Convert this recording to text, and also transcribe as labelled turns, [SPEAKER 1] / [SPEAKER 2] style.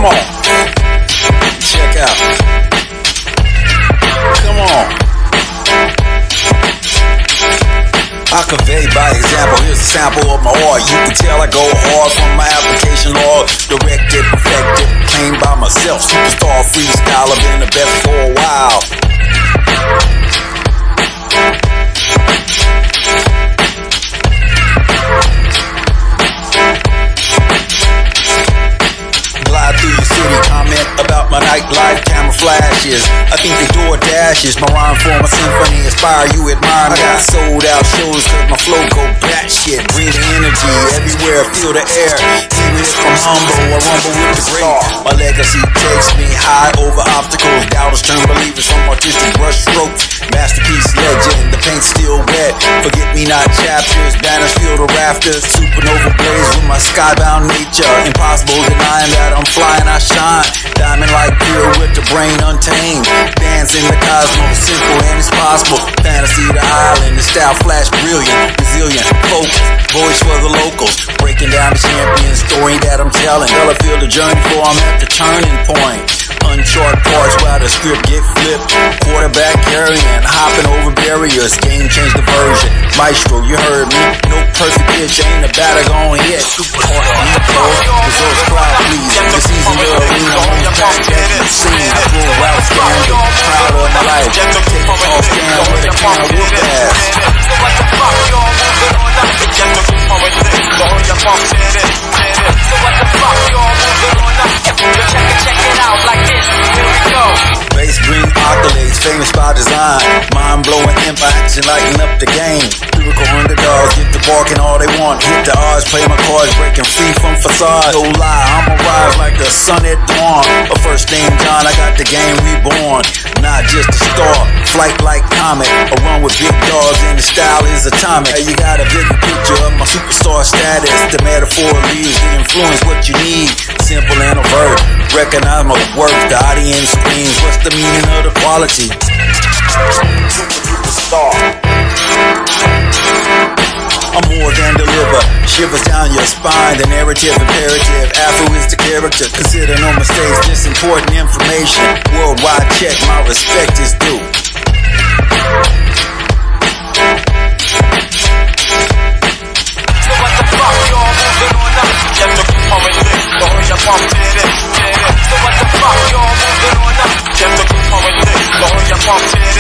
[SPEAKER 1] on. Check out. Come on. I convey by example, here's a sample of my art. You can tell I go hard from my application log. Directed, perfected, claimed by myself. Superstar freestyle, I've been the best for a while. Glide through your city, comment about my nightlife, camera flashes. I think they door dashes. My rhyme form a symphony, inspire you, admire me. I got sold out shows cause my flow go batshit. Bring the energy everywhere, feel the air. Even if I'm humble, I rumble with the great. My legacy takes me high over obstacles. Doubters turn believers from artistic brush strokes. Masterpiece legend, the paint's still wet. Forget me not chapters, banners fill the rafters. Supernova blaze with my skybound nature. Impossible denying that I'm flying, I shine. Diamond like pure with the brain untamed. Dance in the cosmos, simple and it's possible. Fantasy the island, the style flash brilliant. Resilient, focused, voice for the locals. Breaking down the champion story that I'm telling. Till I feel the journey for I'm at the turning point. Uncharted parts while the script get flipped. Quarterback carrying, hopping over barriers. Game change the version. Maestro, you heard me. No perfect pitch, ain't a batter gon' hit. Super hard, results crowd please. This season the arena, on the back at the scene. I pull out standing, proud of my life. Take a call stand with a can of whoop ass. So what the fuck, y'all moving on up? Get the group on with this, go on your pump, get it. So what the fuck, y'all moving on up? Check it out like this, here we go. Bass green accolades, famous by design. Mind-blowing impacts and lighten up the game. Lyrical underdogs get to barking all they want. Hit the odds, play my cards, breaking free from facade. No lie, I'ma rise like the sun at dawn. A first name John, I got the game reborn. Not just a star, flight like comet. A run with big dogs and the style is atomic. Hey, you got a vivid picture of my superstar status. The metaphor leaves the influence what you need. Simple and overt, recognize my work. The audience screams, what's the meaning of the quality? Superstar. I'm more than deliver, shivers down your spine. The narrative imperative, Afro is the character. Consider no mistakes, just important information. Worldwide check, my respect is due. So what the fuck, y'all moving on up? Get the group on with this, go on your pump, get it. So what the fuck, y'all moving on up? Get the group on with this, go on your pump, get it.